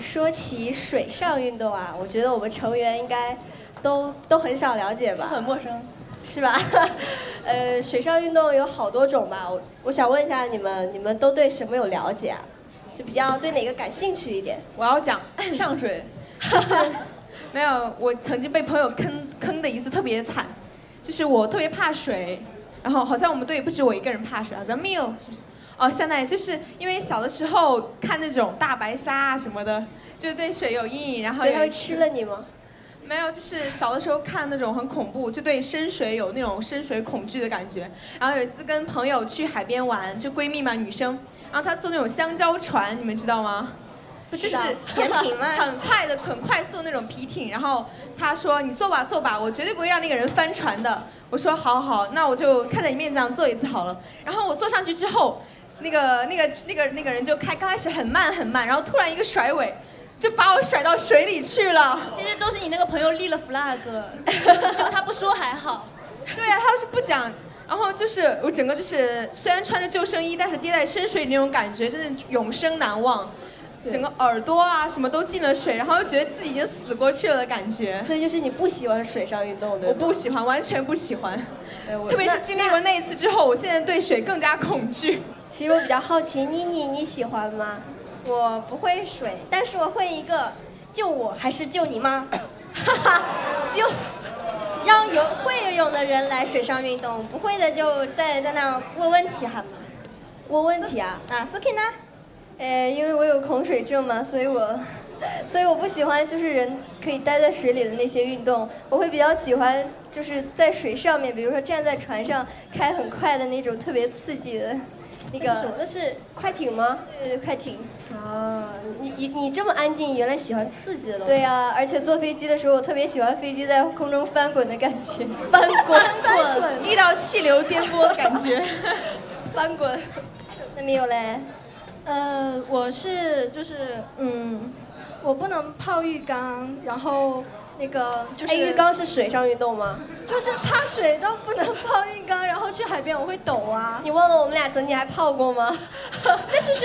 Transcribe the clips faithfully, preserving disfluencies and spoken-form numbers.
说起水上运动啊，我觉得我们成员应该都都很少了解吧？ 很陌生， 是吧？呃，水上运动有好多种吧，我我想问一下你们，你们都对什么有了解啊？就比较对哪个感兴趣一点？ 我要讲呛水， 就是没有，我曾经被朋友坑坑的一次特别惨，就是我特别怕水，然后好像我们队不止我一个人怕水，好像没有，是不是？哦，现在就是因为小的时候看那种大白鲨啊什么的，就对水有阴影，然后所以他会吃了你吗？ 没有，就是小的时候看那种很恐怖，就对深水有那种深水恐惧的感觉。然后有一次跟朋友去海边玩，就闺蜜嘛，女生，然后她坐那种香蕉船，你们知道吗？就是甜品吗？ 很快的、很快速那种皮艇。然后她说：“你坐吧，坐吧，我绝对不会让那个人翻船的。”我说：“好好，那我就看在你面子上坐一次好了。”然后我坐上去之后，那个、那个、那个、那个人就开，刚开始很慢很慢，然后突然一个甩尾。就把我甩到水里去了。 其实都是你那个朋友立了 flag， 就他不说还好。 对啊，他要是不讲，然后就是我整个就是虽然穿着救生衣，但是跌在深水里那种感觉真的永生难忘。整个耳朵啊什么都进了水，然后又觉得自己已经死过去了的感觉。 所以就是你不喜欢水上运动，对我不喜欢，完全不喜欢。 哎、 特别是经历过那一次之后，我现在对水更加恐惧。 其实我比较好奇，妮妮你喜欢吗？ 我不会水，但是我会一个救我还是救你妈，哈哈，救让游会游泳的人来水上运动，不会的就在在那问问题好吗？ 问问题啊？ 啊 ，Suki 呢？呃，因为我有恐水症嘛，所以我所以我不喜欢就是人可以待在水里的那些运动，我会比较喜欢就是在水上面，比如说站在船上开很快的那种特别刺激的。那个那是什么？那是快艇吗？ 对对，快艇。 啊，你你你这么安静，原来喜欢刺激的东西。 对呀、啊，而且坐飞机的时候，我特别喜欢飞机在空中翻滚的感觉。 翻滚， 翻滚， 遇到气流颠簸的感觉。 翻滚。 那没有嘞？ 呃，我是就是嗯，我不能泡浴缸，然后。那个就是， 哎，浴缸是水上运动吗？ 就是怕水到不能泡浴缸，然后去海边我会抖啊。 你忘了我们俩曾经还泡过吗？ 那只是，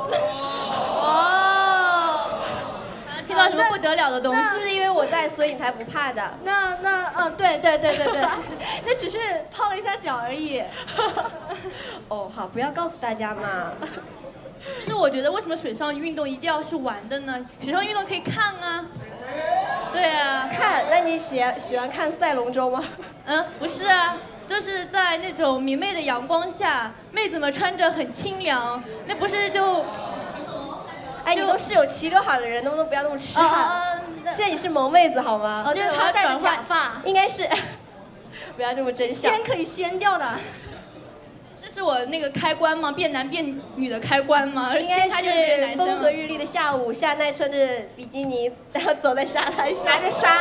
哦，听到什么不得了的东西？ 是不是因为我在，所以你才不怕的？ 那那嗯，对对对对对，那只是泡了一下脚而已。 哦，好，不要告诉大家嘛。 其实我觉得，为什么水上运动一定要是玩的呢？水上运动可以看啊。对啊， 看，那你喜喜欢看赛龙舟吗？ 嗯，不是啊，就是在那种明媚的阳光下，妹子们穿着很清凉，那不是就…… 哎，你都是有齐刘海的人，能不能不要那么痴汉？ 啊、 现在你是萌妹子好吗？ 哦，对， 他戴着假发， 应该是，不要这么真相。 掀可以掀掉的。 这是我那个开关吗？变男变女的开关吗？ 应该是风和日丽的下午，夏奈穿着比基尼，然后走在沙滩上， 拿着沙。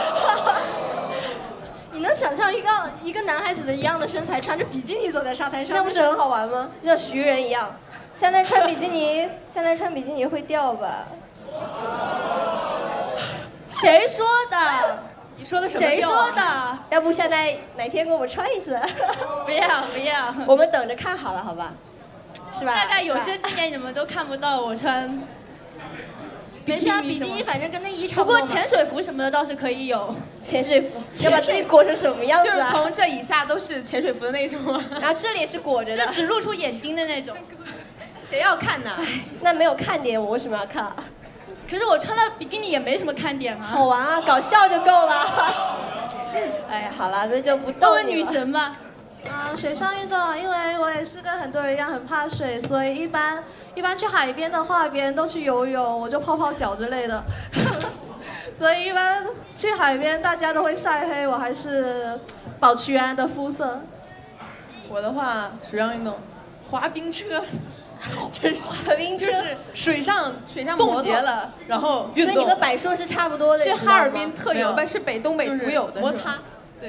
你能想象一个一个男孩子的一样的身材，穿着比基尼走在沙滩上， 那不是很好玩吗？就像徐人一样。 夏奈穿比基尼，夏奈穿比基尼会掉吧？ 谁说的？ 你说的什么？ 谁说的？ 要不现在哪天给我们穿一次？ 不要不要， 我们等着看好了，好吧？是吧？ 大概有生之年你们都看不到我穿。 没事啊，比基尼反正跟内衣差不多。 不过潜水服什么的倒是可以有。 潜水服要把自己裹成什么样子啊？ 就是从这以下都是潜水服的那种吗？ 然后这里是裹着的， 就只露出眼睛的那种。 谁要看呢？ 那没有看点，我为什么要看啊？ 可是我穿了比基尼也没什么看点啊。 好玩啊，搞笑就够了。哎，好了，那就不逗问问女神吧。 啊、呃，水上运动，因为我也是跟很多人一样很怕水，所以一般一般去海边的话，别人都去游泳，我就泡泡脚之类的。所以一般去海边，大家都会晒黑，我还是保持原来的肤色。 我的话，水上运动，滑冰车。 这是滑冰车， 就是水上水上冻结了，然后运动。 所以你和柏硕是差不多的， 是哈尔滨特有，但是北东北独有的摩擦，对。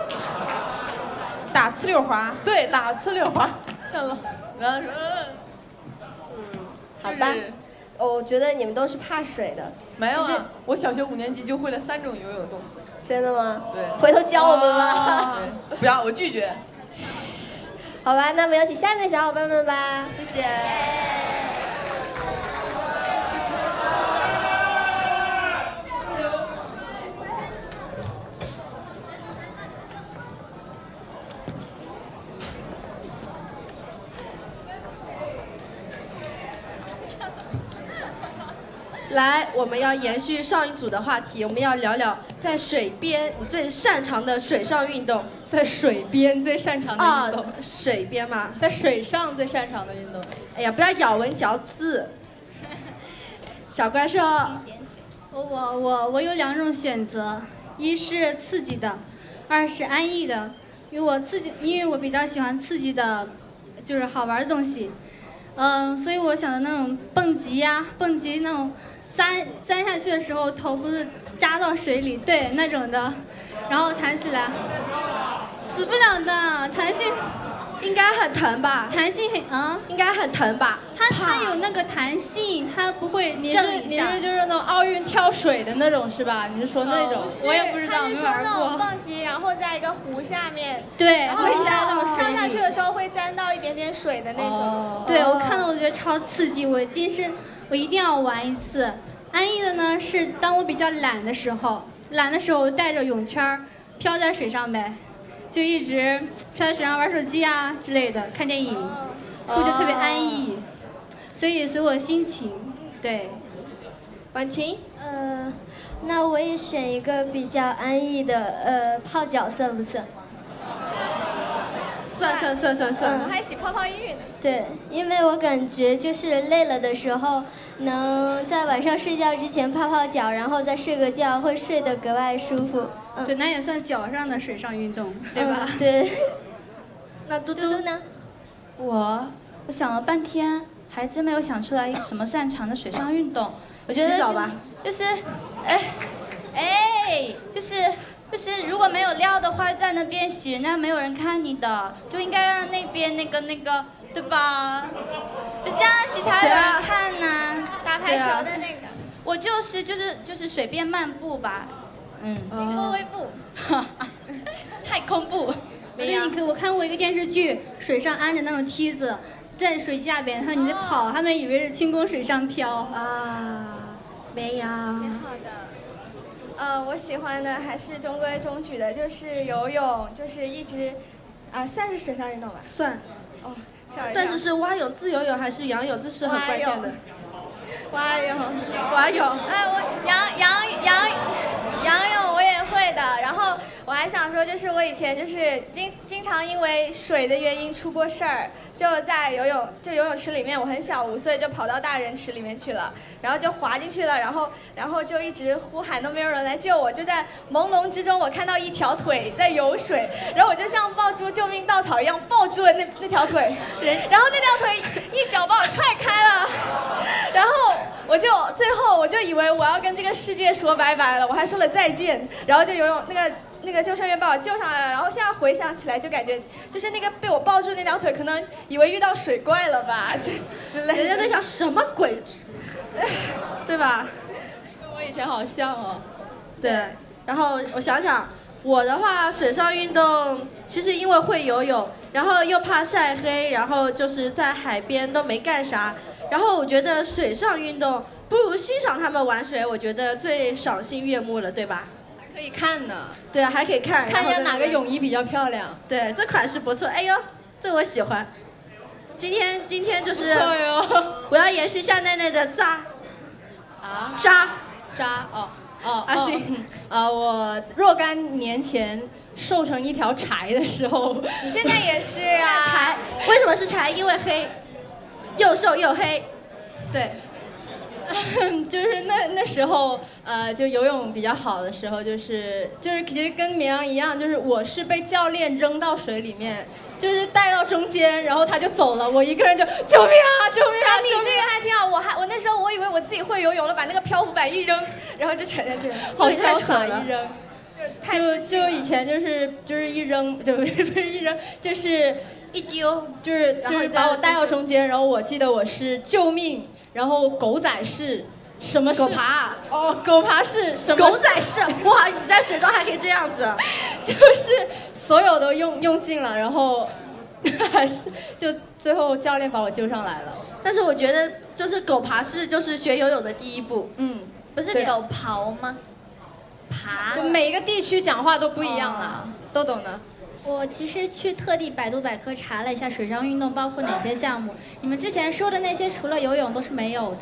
打呲溜滑， 对，打呲溜滑，像了，然后说， 嗯，好吧。我觉得你们都是怕水的。 没有啊，我小学五年级就会了三种游泳动。 真的吗？ 对。 回头教我们吧。 对，不要，我拒绝。 好吧，那我们有请下面的小伙伴们吧， 谢谢。 来，我们要延续上一组的话题，我们要聊聊在水边你最擅长的水上运动。 在水边最擅长的运动， 啊、水边嘛， 在水上最擅长的运动。 哎呀，不要咬文嚼字。小怪兽， 我我我我有两种选择，一是刺激的，二是安逸的。因为我刺激，因为我比较喜欢刺激的，就是好玩的东西。嗯，所以我想的那种蹦极呀、蹦极那种钻钻下去的时候头不是扎到水里，对那种的，然后弹起来，死不了的，弹性应该很疼吧？ 弹性很啊， 应该很疼吧？ 它它有那个弹性，它不会你是你震一下。 是就是那种奥运跳水的那种是吧？你是说那种？我也不知道， 他是说没玩那种过。 蹦极，然后在一个湖下面， 对， 然后会扎到水上下去里。 的时候会沾到一点点水的那种。 哦对，我看到我觉得超刺激，我今生我一定要玩一次。安逸的呢是当我比较懒的时候，懒的时候带着泳圈儿飘在水上呗，就一直飘在水上玩手机啊之类的，看电影，我觉得特别安逸，所以随我心情。对， 婉晴， 呃，那我也选一个比较安逸的，呃，泡脚算不算？ 算算算算算。 我还洗泡泡浴呢。 对，因为我感觉就是累了的时候，能在晚上睡觉之前泡泡脚，然后再睡个觉，会睡得格外舒服。嗯、 对，那也算脚上的水上运动，对吧？ 嗯、对。 那嘟嘟嘟呢？ 我我想了半天，还真没有想出来什么擅长的水上运动。我觉得洗澡吧。 就是，哎，哎，就是就是，如果没有料的话，在那边洗，人家没有人看你的，就应该让那边那个那个，对吧？就这样洗才有人看呢、 打排球的那个。 我就是就是就是随便漫步吧，嗯， 凌波微步， 太空步。 对，你可我看过一个电视剧，水上安着那种梯子，在水下边，然后你在跑，他们以为是轻功水上漂。 啊，没有。 挺好的。呃，我喜欢的还是中规中矩的，就是游泳，就是一直，啊，算是水上运动吧。 算。 哦，吓我一跳。 但是是蛙泳、自由泳还是仰泳，这是很关键的。 蛙泳， 蛙泳。 哎，我仰仰仰仰泳我也会的。然后我还想说，就是我以前就是经经常因为水的原因出过事儿，就在游泳就游泳池里面，我很小，五岁就跑到大人池里面去了，然后就滑进去了，然后然后就一直呼喊都没有人来救我，就在朦胧之中，我看到一条腿在游水，然后我就像抱住救命稻草一样抱住了那那条腿，然后那条腿一脚把我踹开了，然后我就最后我就以为我要跟这个世界说拜拜了，我还说了再见，然后就游泳那个。那个救生员把我救上来了，然后现在回想起来就感觉，就是那个被我抱住那条腿，可能以为遇到水怪了吧，这之类的。 人家在想什么鬼，对吧？ 跟我以前好像哦。 对，然后我想想，我的话，水上运动其实因为会游泳，然后又怕晒黑，然后就是在海边都没干啥，然后我觉得水上运动不如欣赏他们玩水，我觉得最赏心悦目了，对吧？ 可以看呢， 对啊，还可以看， 看一下哪个泳衣比较漂亮。 对，这款式不错，哎呦，这我喜欢。今天今天就是，我要延续夏奈奈的扎， 啊， 扎扎哦哦， 阿信， 啊，我若干年前瘦成一条柴的时候， 你现在也是啊， 柴，为什么是柴？因为黑，又瘦又黑，对。 就是那那时候，呃，就游泳比较好的时候，就是就是其实跟绵羊一样，就是我是被教练扔到水里面，就是带到中间，然后他就走了，我一个人就救命啊救命啊！ 你这个还挺好，我还我那时候我以为我自己会游泳了，把那个漂浮板一扔，然后就沉下去了， 好潇洒一扔， 就就以前就是就是一扔就不是一扔就是一丢， 就是就是把我带到中间，然后我记得我是救命。然后狗仔式，什么狗爬？ 哦，狗爬式什么？ 狗仔式，哇！你在水中还可以这样子， 就是所有都用用尽了，然后还是就最后教练把我救上来了。 但是我觉得，就是狗爬式就是学游泳的第一步。 嗯， 不是狗刨吗？爬。 就每一个地区讲话都不一样啦，都懂的。 我其实去特地百度百科查了一下水上运动包括哪些项目，你们之前说的那些除了游泳都是没有的。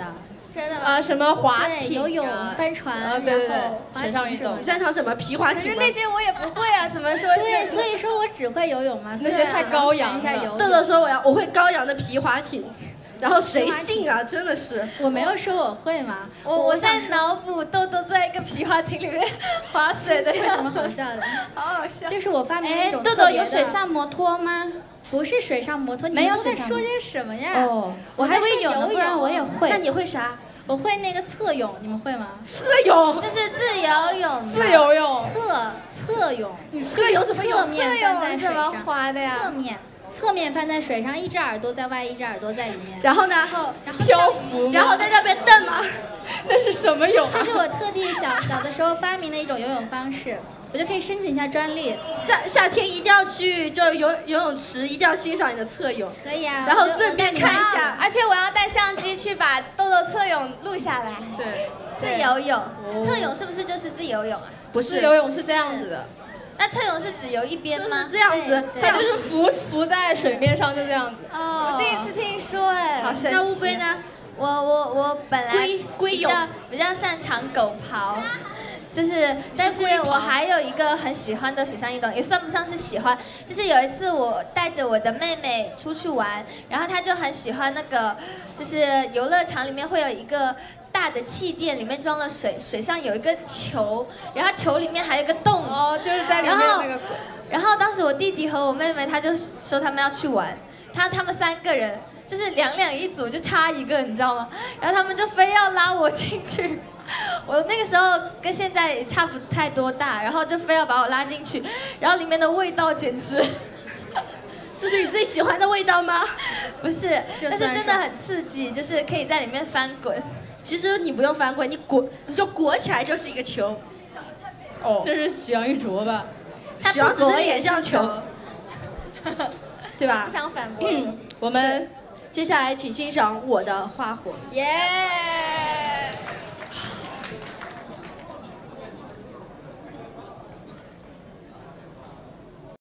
真的吗？ 啊，什么滑对艇、 游泳啊、 帆船啊，对对对然后，滑水上运动艇是吗。 你擅长什么？皮划可是艇吗？ 那些我也不会啊，怎么说是？ 对，所以说我只会游泳嘛，所以那些太高扬了我能谈一下游泳。 豆豆说我要我会高扬的皮划艇，然后谁信啊？真的是。 我没有说我会嘛， 我我在脑补豆豆在一个皮划艇里面划水的有什么样子， 好笑的？ 好好笑。 就是我发明了哎一，种豆豆有特别的水上摩托吗？ 不是水上摩托，你没有们都在水上摩说些什么呀？ 哦， 我还会还会有呢，不然我也会。 那你会啥？ 我会那个侧泳，你们会吗？ 侧泳。 就是自由泳。 自由泳。 侧侧泳。 你侧泳怎么侧面侧翻在水泳怎么上？ 滑的呀？ 侧面。侧面翻在水上，一只耳朵在外，一只耳朵在里面。 然后呢？ 然后然后漂浮吗， 然后在那边蹬吗？ 那是什么泳啊？ 这是我特地小小的时候发明的一种游泳方式，我就可以申请一下专利。 夏夏天一定要去就游游泳池，一定要欣赏你的侧泳。 可以啊。 然后我就顺便看一下。 而且我要带相机去把豆豆侧泳录下来。 对。 自由泳，侧泳是不是就是自由泳啊？ 不是， 自由泳是这样子的。 那侧泳是只游一边吗？ 这样子， 它就是浮浮在水面上，就这样子。 哦， 我第一次听说哎。 好神奇。 那乌龟呢？ 我我我本来龟龟泳比较比较擅长狗刨，就是，但是我还有一个很喜欢的水上运动，也算不上是喜欢，就是有一次我带着我的妹妹出去玩，然后她就很喜欢那个，就是游乐场里面会有一个大的气垫，里面装了水，水上有一个球，然后球里面还有一个洞， 哦，就是在里面那个。 然后当时我弟弟和我妹妹，他就说他们要去玩，他他们三个人就是两两一组，就差一个，你知道吗？然后他们就非要拉我进去，我那个时候跟现在也差不太多大，然后就非要把我拉进去，然后里面的味道简直， 这是你最喜欢的味道吗？ 不是，但是真的很刺激，就是可以在里面翻滚。 其实你不用翻滚，你裹你就裹起来就是一个球。 哦，这是许阳玉镯吧？ 许阳只是脸像球，对吧？ 不想反驳。 嗯， 我们接下来请欣赏我的花火。 耶！